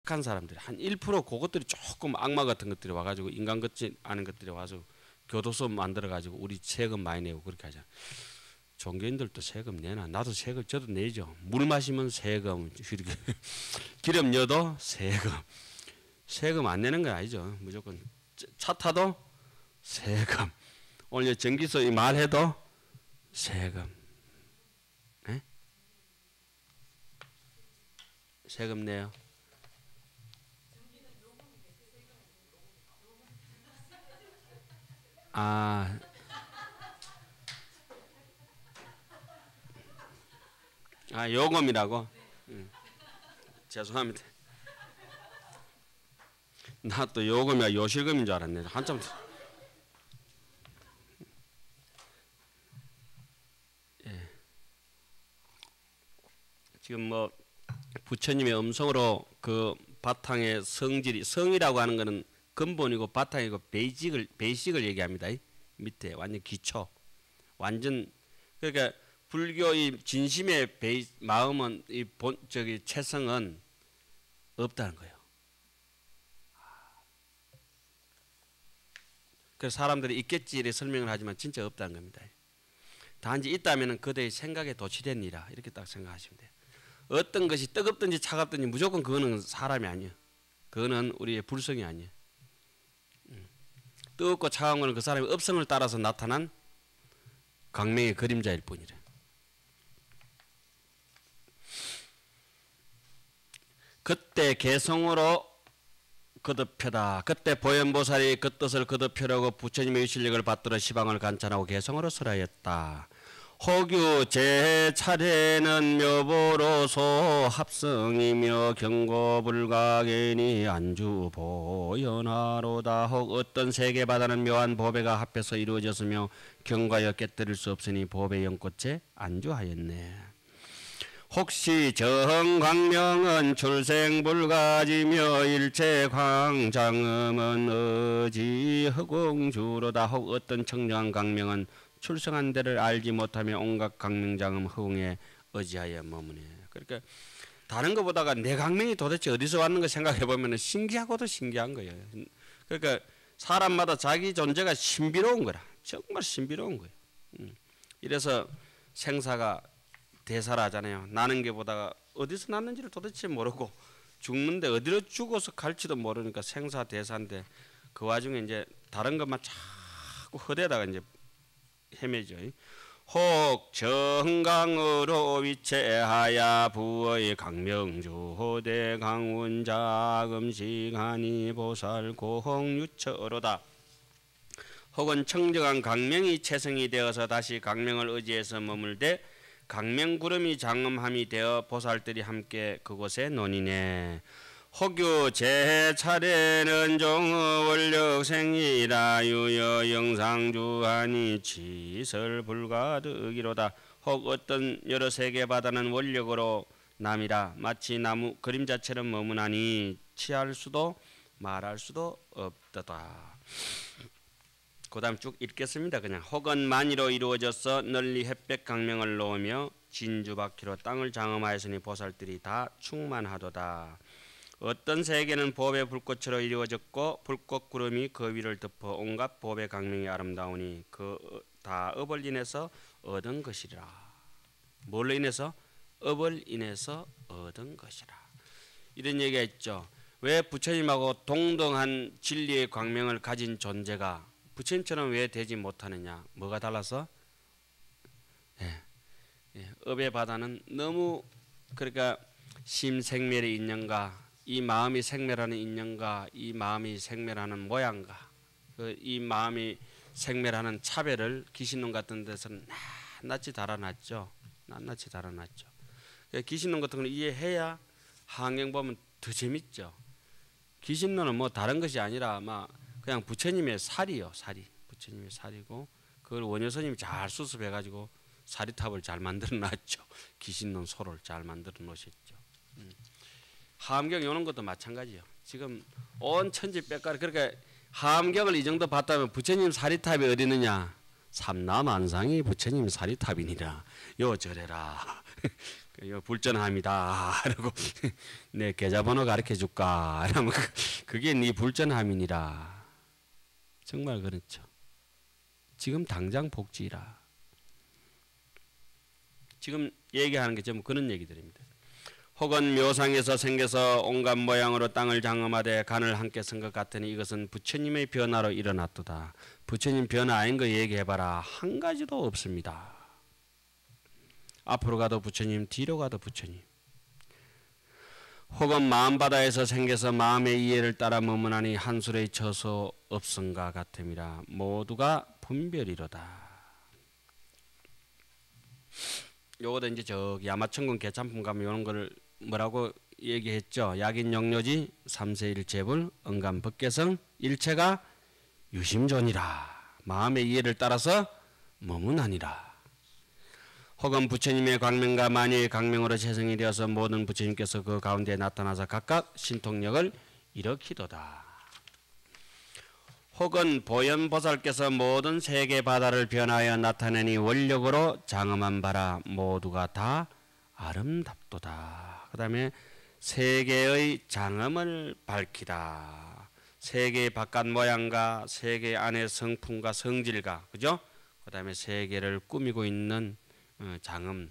착한 사람들이 한 1% 그것들이 조금 악마 같은 것들이 와가지고 인간 같지 않은 것들이 와서 교도소 만들어가지고 우리 세금 많이 내고 그렇게 하잖아. 종교인들도 세금 내나? 나도 세금 저도 내죠. 물 마시면 세금, 기름 넣어도 세금. 세금 안 내는 건 아니죠. 무조건 차 타도 세금. 오늘 전기세 말해도 세금. 네? 세금 내요. 아, 요금이라고? 죄송합니다. 나 또 요금이야 요실금인 줄 알았네. 한참. 예. 지금 뭐 부처님의 음성으로 그 바탕의 성질이 성이라고 하는 것은 근본이고 바탕이고 베이직을 얘기합니다. 밑에 완전 기초. 완전 그러니까 불교의 진심의 마음은 이 체성은 없다는 거예요. 그래서 사람들이 있겠지 이렇게 설명을 하지만 진짜 없다는 겁니다. 단지 있다면 그대의 생각에 도취된 이라 이렇게 딱 생각하시면 돼요. 어떤 것이 뜨겁든지 차갑든지 무조건 그거는 사람이 아니에요. 그거는 우리의 불성이 아니에요. 뜨겁고 차가운 것은 그 사람의 업성을 따라서 나타난 광명의 그림자일 뿐이래. 그때 개성으로 거듭펴다. 그때 보현보살이 그 뜻을 거듭펴려고 부처님의 유실력을 받들어 시방을 관찰하고 개성으로 설하였다. 혹유 제 차례는 묘보로소 합성이며 경고불가견이 안주보연하로다. 혹 어떤 세계바다는 묘한 보배가 합해서 이루어졌으며 경과여 깨뜨릴 수 없으니 보배 연꽃에 안주하였네. 혹시 정광명은 출생불가지며 일체광장음은 어지 허공주로다. 혹 어떤 청정한 광명은 출생한 데를 알지 못하며 온갖 광명장음 허공에 의지하여 머무네. 그러니까 다른 것보다가 내 광명이 도대체 어디서 왔는가 생각해보면 신기하고도 신기한 거예요. 그러니까 사람마다 자기 존재가 신비로운 거라. 정말 신비로운 거예요. 이래서 생사가 대사라잖아요. 나는 게 보다가 어디서 났는지를 도대체 모르고 죽는데 어디로 죽어서 갈지도 모르니까 생사대사인데 그 와중에 이제 다른 것만 자꾸 허대다가 이제 헤매죠. 혹 정강으로 위체하야 부의 강명주 호대 강운자 금시간이 보살 고홍유처로다. 혹은 청정한 강명이 체성이 되어서 다시 강명을 의지해서 머물되 강명구름이 장엄함이 되어 보살들이 함께 그곳에 논이네. 혹유 제 차례는 종의 원력생이라 유여 영상주하니 치설불가득이로다. 혹 어떤 여러 세계바다는 원력으로 남이라 마치 나무 그림자처럼 머무나니 취할 수도 말할 수도 없다다. 그 다음 쭉 읽겠습니다. 그냥 혹은 만이로 이루어져서 널리 햇볕 강명을 놓으며 진주바퀴로 땅을 장엄하였으니 보살들이 다 충만하도다. 어떤 세계는 법의 불꽃으로 이루어졌고 불꽃 구름이 그 위를 덮어 온갖 법의 강명이 아름다우니 그 다 업을 인해서 얻은 것이라. 뭘로 인해서? 업을 인해서 얻은 것이라. 이런 얘기가 있죠. 왜 부처님하고 동등한 진리의 광명을 가진 존재가 부처님처럼 왜 되지 못하느냐? 뭐가 달라서? 업의 바다는 너무 그러니까 심생멸의 인연가 이 마음이 생멸하는 인연가 이 마음이 생멸하는 모양가 이 마음이 생멸하는 차별을 귀신론 같은 데서는 낱낱이 달아놨죠. 낱낱이 달아놨죠. 귀신론 같은 걸 이해해야 환경 보면 더 재밌죠. 귀신론은 뭐 다른 것이 아니라 막 그냥 부처님의 살이요. 살이. 부처님의 살이고 그걸 원효스님이 잘 수습해가지고 사리탑을 잘 만들어 놨죠. 귀신론 소를 잘 만들어 놓으셨죠. 하암경 이런 것도 마찬가지요. 지금 온 천지백가리 그러니까 하암경을 이 정도 봤다면 부처님 사리탑이 어디 있느냐. 삼라만상이 부처님 사리탑이니라. 요 절해라. 이거 불전함이다. 그러고 내 계좌번호 가르쳐 줄까? 이러면 그게 네 불전함이니라. 정말 그렇죠. 지금 당장 복지라. 지금 얘기하는 게 전부 그런 얘기들입니다. 혹은 묘상에서 생겨서 온갖 모양으로 땅을 장엄하되 간을 함께 쓴 것 같으니 이것은 부처님의 변화로 일어났도다. 부처님 변화 아닌 거 얘기해봐라. 한 가지도 없습니다. 앞으로 가도 부처님, 뒤로 가도 부처님. 혹은 마음바다에서 생겨서 마음의 이해를 따라 머무나니 한술의 처소 없음과 같음이라. 모두가 분별이로다. 요거도 이제 저기 야마천군 개참품 가면 이런 거를 뭐라고 얘기했죠. 약인영료지 삼세일체불 언감법계성 일체가 유심존이라. 마음의 이해를 따라서 머무나니라. 혹은 부처님의 광명과 만유의 강명으로 재성이 되어서 모든 부처님께서 그 가운데 나타나서 각각 신통력을 일으키도다. 혹은 보현보살께서 모든 세계 바다를 변하여 나타내니 원력으로 장엄한 바라. 모두가 다 아름답도다. 그 다음에 세계의 장엄을 밝히다. 세계 바깥 모양과 세계 안의 성품과 성질과, 그죠? 그 다음에 세계를 꾸미고 있는 장엄.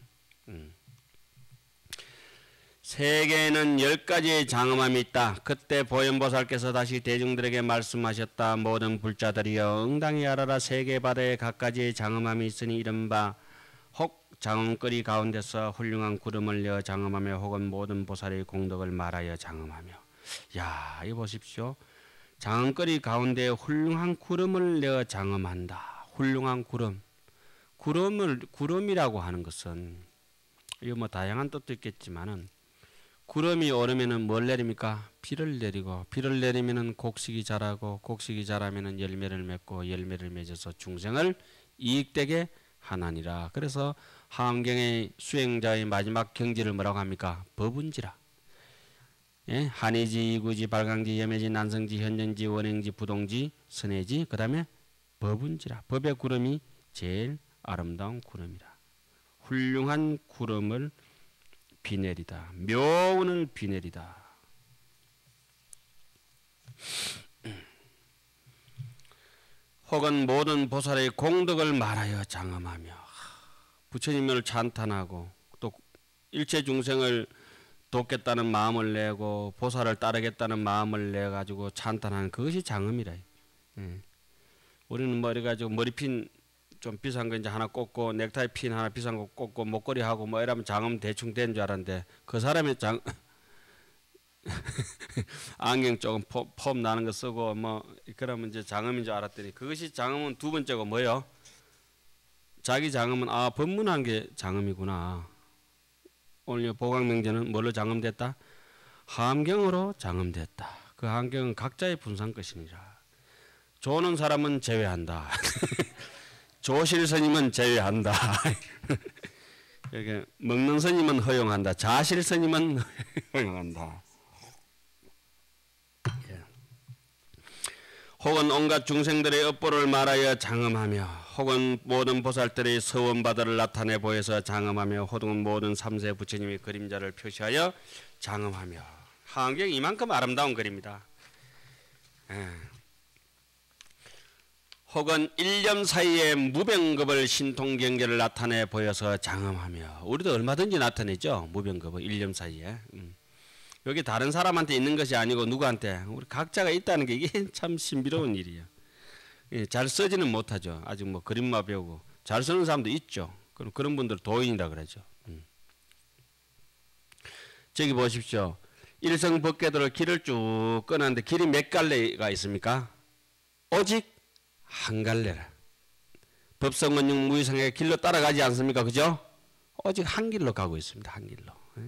세계에는 10가지의 장엄함이 있다. 그때 보현보살께서 다시 대중들에게 말씀하셨다. 모든 불자들이여 응당히 알아라. 세계 바다에 각가지의 장엄함이 있으니 이른바 혹 장엄거리 가운데서 훌륭한 구름을 내어 장엄하며 혹은 모든 보살의 공덕을 말하여 장엄하며. 야, 이거 보십시오. 장엄거리 가운데 훌륭한 구름을 내어 장엄한다. 훌륭한 구름. 구름이라고 하는 것은 이거 뭐 다양한 뜻도 있겠지만은 구름이 오르면은 뭘 내립니까? 비를 내리고, 비를 내리면은 곡식이 자라고, 곡식이 자라면은 열매를 맺고, 열매를 맺어서 중생을 이익되게 하나니라. 그래서 하암경의 수행자의 마지막 경지를 뭐라고 합니까? 법운지라. 예? 한의지, 이구지, 발광지, 염해지, 난성지, 현전지, 원행지, 부동지, 선해지, 그 다음에 법운지라. 법의 구름이 제일 아름다운 구름이라. 훌륭한 구름을 비내리다. 묘운을 비내리다. 혹은 모든 보살의 공덕을 말하여 장엄하며. 부처님을 찬탄하고 또 일체 중생을 돕겠다는 마음을 내고 보살을 따르겠다는 마음을 내가지고 찬탄하는 그것이 장엄이라. 우리는 뭐 이래가지고 머리핀 좀 비싼 거 이제 하나 꽂고 넥타이 핀 하나 비싼 거 꽂고 목걸이 하고 뭐 이러면 장엄 대충 된 줄 알았는데 그 사람이 안경 조금 폼 나는 거 쓰고 뭐 그러면 이제 장엄인 줄 알았더니 그것이 장엄은 두 번째고 뭐요? 자기 장엄은 법문한 게 장엄이구나. 오늘 보광명제는 뭘로 장엄됐다? 하암경으로 장엄됐다. 그 하암경은 각자의 분상 것이니라. 조는 사람은 제외한다. 조실 스님은 제외한다. 이렇게 먹는 스님은 허용한다. 자실 스님은 허용한다. 예. 혹은 온갖 중생들의 업보를 말하여 장엄하며 혹은 모든 보살들의 서원바다를 나타내 보여서 장엄하며 혹은 모든 삼세 부처님의 그림자를 표시하여 장엄하며. 하암경 이만큼 아름다운 글입니다. 예. 혹은 일념 사이에 무병급을 신통경계를 나타내 보여서 장엄하며. 우리도 얼마든지 나타내죠. 무병급을 일념 사이에. 여기 다른 사람한테 있는 것이 아니고 누구한테? 우리 각자가 있다는 게 이게 참 신비로운 일이에요. 잘 쓰지는 못하죠. 아직 뭐 그림만 배우고. 잘 쓰는 사람도 있죠. 그럼 그런 분들 도인이라 그러죠. 저기 보십시오. 일성법계도를 길을 쭉 끊었는데 길이 몇 갈래가 있습니까? 오직 한 갈래라. 법성원용 무의성의 길로 따라가지 않습니까? 그죠? 오직 한 길로 가고 있습니다. 한 길로.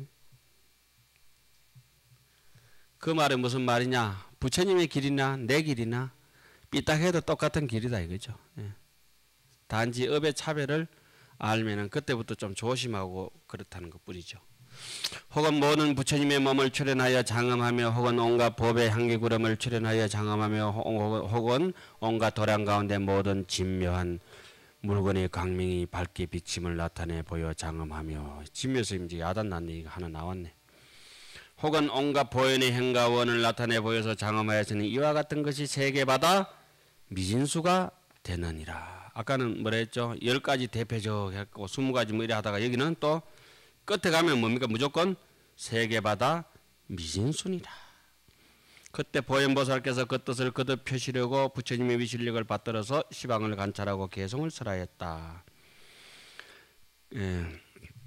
그 말은 무슨 말이냐? 부처님의 길이나 내 길이나 삐딱해도 똑같은 길이다 이거죠. 단지 업의 차별을 알면은 그때부터 좀 조심하고 그렇다는 것 뿐이죠. 혹은 모든 부처님의 몸을 출현하여 장엄하며 혹은 온갖 법의 향기구름을 출현하여 장엄하며 혹은 온갖 도량 가운데 모든 진묘한 물건의 광명이 밝게 비침을 나타내 보여 장엄하며 지면서 이제 야단난 얘기가 하나 나왔네. 혹은 온갖 보현의 행과 원을 나타내 보여서 장엄하였으니 이와 같은 것이 세계바다 미진수가 되느니라. 아까는 뭐라 했죠? 10가지 대표적 했고 20가지 뭐 이래 하다가 여기는 또 끝에 가면 뭡니까? 무조건 세계바다 미진수니라. 그때 보현보살께서 그 뜻을 거듭 표시려고 부처님의 위실력을 받들어서 시방을 관찰하고 개성을 설하였다. 예.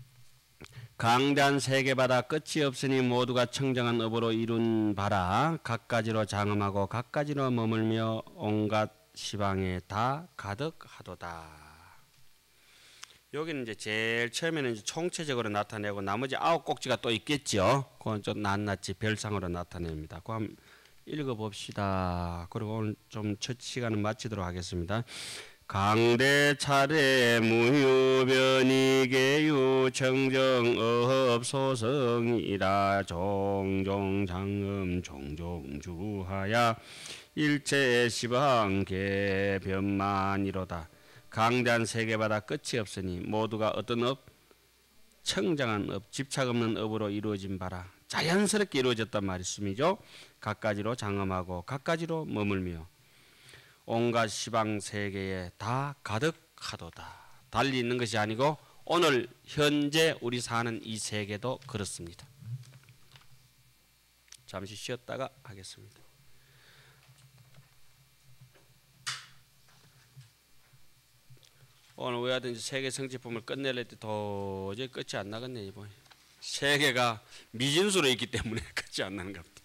강대한 세계바다 끝이 없으니 모두가 청정한 업으로 이룬 바라 각가지로 장엄하고 각가지로 머물며 온갖 시방에 다 가득하도다. 여기는 이제 제일 처음에는 이제 총체적으로 나타내고 나머지 9꼭지가 또 있겠죠. 그건 좀 낱낱이 별상으로 나타냅니다. 그 한번 읽어봅시다. 그리고 오늘 좀 첫 시간은 마치도록 하겠습니다. 강대 차례 무유변이 계유 청정업 소성이라 종종 장엄 종종 주하야 일체 시방 개변만이로다. 강대한 세계바다 끝이 없으니 모두가 어떤 업? 청정한 업, 집착 없는 업으로 이루어진 바라 자연스럽게 이루어졌단 말씀이죠. 각가지로 장엄하고 각가지로 머물며 온갖 시방 세계에 다 가득하도다. 달리 있는 것이 아니고 오늘 현재 우리 사는 이 세계도 그렇습니다. 잠시 쉬었다가 하겠습니다. 오늘 왜 하든지 세계 성취품을 끝내려 때 도저히 끝이 안 나겠네. 이번에 세계가 미진수로 있기 때문에 끝이 안 나는 겁니다.